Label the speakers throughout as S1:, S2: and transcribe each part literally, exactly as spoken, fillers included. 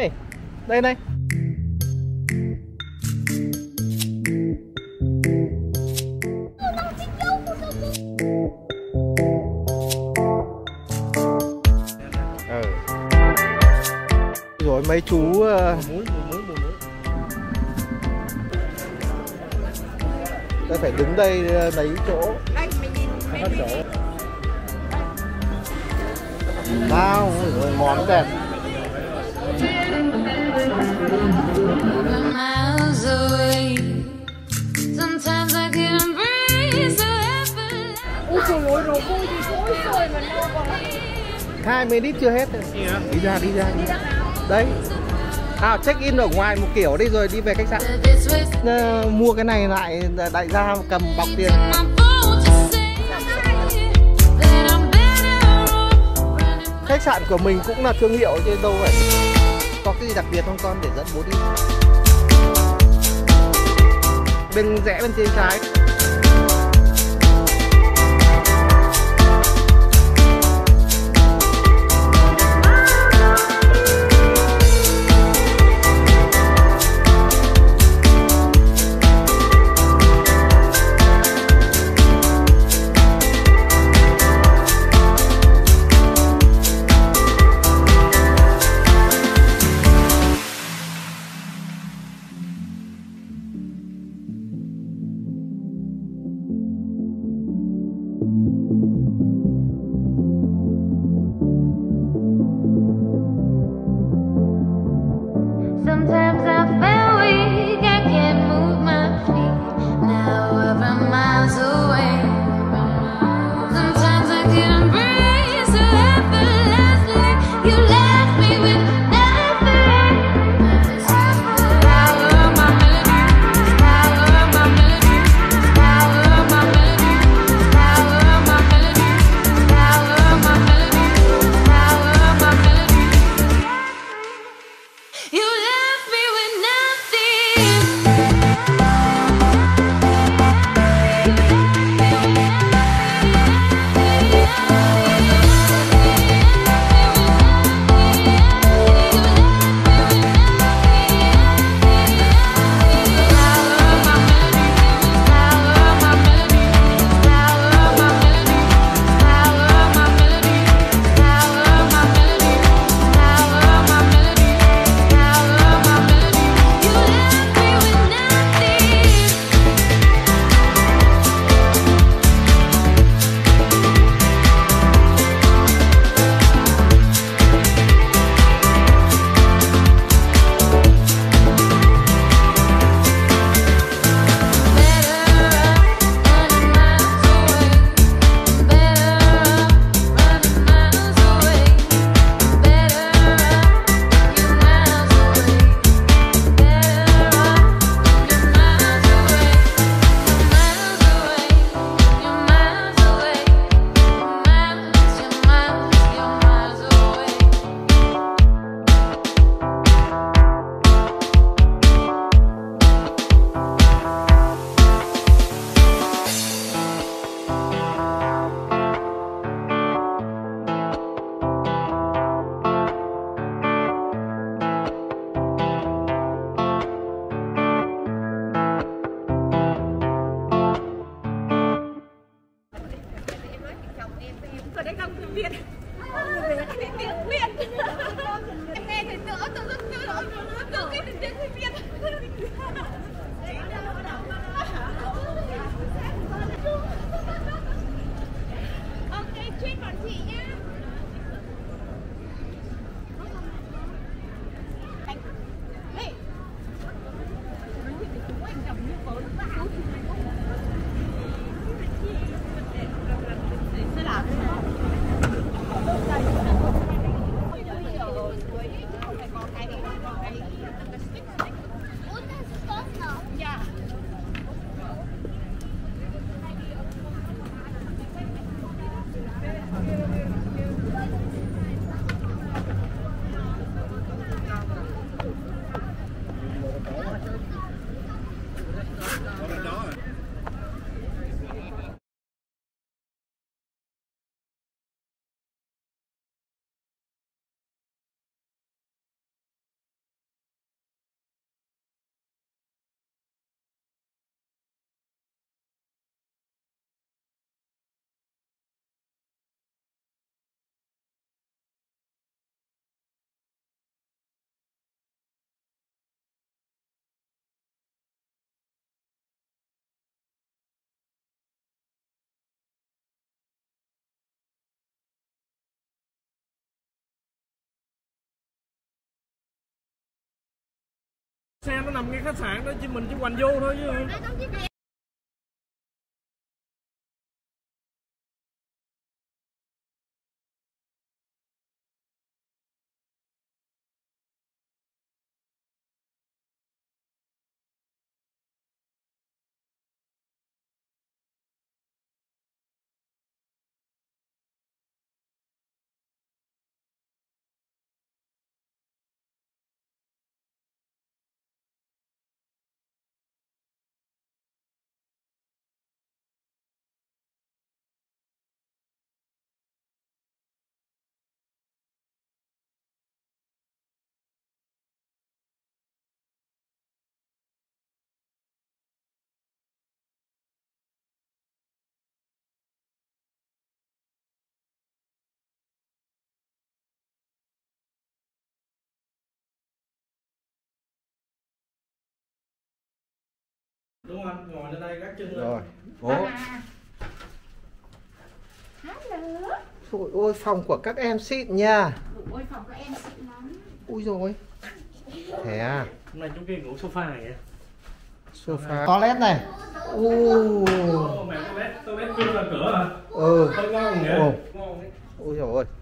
S1: Đây này. Ừ. Rồi mấy chú uh... ta phải đứng đây lấy chỗ. Nào, rồi món đẹp. Hai mươi lít chưa hết. Đi ra, đi ra, đi ra. Đấy. À, check in ở ngoài một kiểu đi rồi đi về khách sạn. À, mua cái này lại đại gia cầm bọc tiền. Khách sạn của mình cũng là thương hiệu chứ đâu vậy. Có cái gì đặc biệt không con để dẫn bố đi. Bên rẽ bên trên trái.
S2: Xe nó nằm ngay khách sạn đó, chứ mình chỉ hoành vô thôi chứ. Đúng không? Ngồi lên đây gác chân lên.
S1: Rồi. Ủa?
S3: Hello.
S1: Trời ơi, phòng của các em xịn nha.
S3: Ôi, phòng các em xịn lắm.
S1: Ui rồi. Thế à?
S2: Hôm nay chúng kia ngủ sofa này vậy?
S1: Sofa. Toilet này. U.
S2: Ồ, mẹ toilet, toilet kia là cửa hả?
S1: Ừ.
S2: Hơi ngon nhỉ?
S1: Ồ.
S2: Ngon đấy.
S1: Ui trời ơi.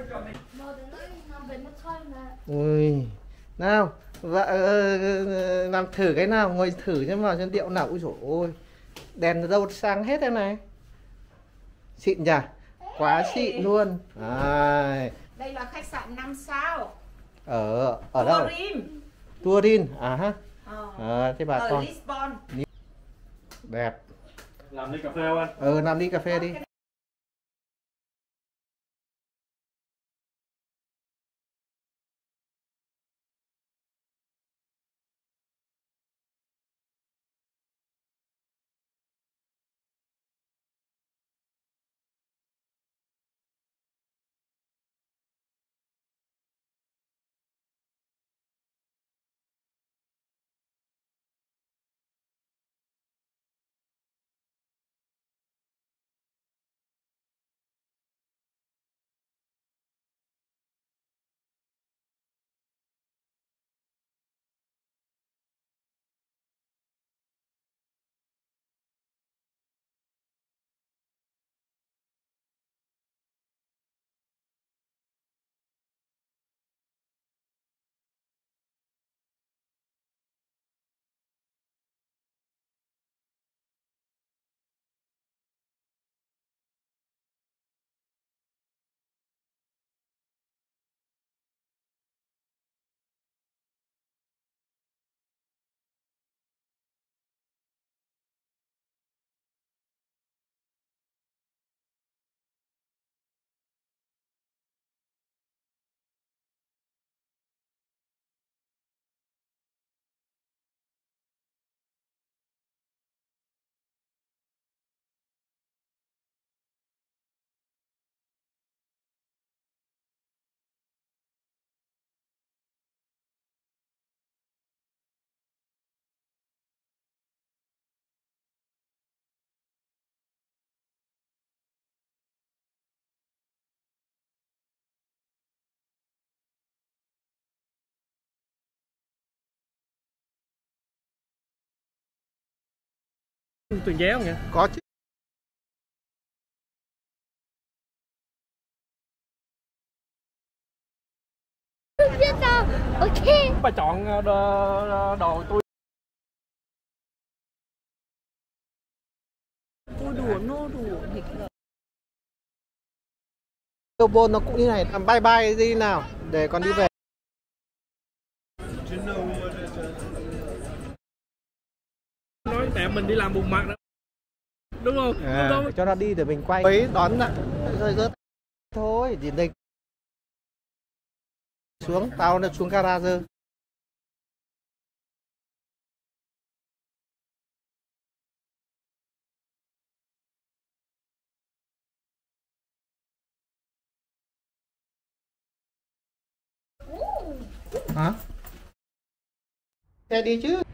S1: Ui. Nào, vợ uh, làm thử cái nào, ngồi thử xem vào trên điệu nào. Ui dồi ôi. Đèn đâu sáng hết thế này. Xịn nhỉ? Quá xịn luôn. À.
S3: Đây là khách sạn năm sao.
S1: Ở ở đâu?
S3: Turin.
S1: Turin. À ha.
S3: Ờ.
S1: À, thế bà
S3: Ở
S1: con.
S3: Lisbon.
S1: Đẹp.
S2: Làm ly cà phê không anh?
S1: Ừ, làm ly cà phê đi.
S2: Tuyển vé không nhỉ?
S1: Có chứ.
S3: Ok.
S2: Bà chọn đồ, đồ tôi.
S3: Tôi đùa nô đùa nghịch ngợm.
S1: Melbourne nó cũng như này. Làm bye bye đi nào để con đi về.
S2: Nói mẹ mình đi làm bùn mặt đó. Đúng không?
S1: À,
S2: đúng không?
S1: cho nó đi để mình quay. Ấy đón lại rơi rớt thôi, gì đây. Xuống, tao nó xuống garage. Hả? Xe đi chứ.